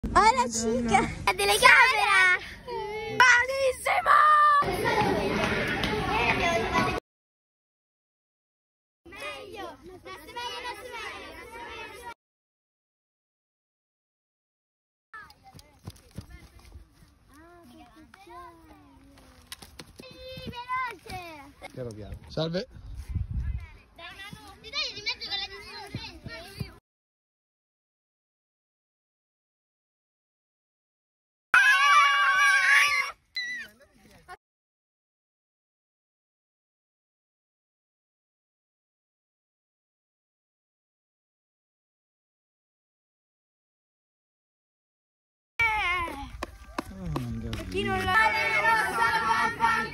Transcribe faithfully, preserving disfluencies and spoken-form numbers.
Hola chica, la telecamera. ¡Buenísimo! Meglio, non si vede, non si vede. Veloce! Piano piano. Salve. Chi non la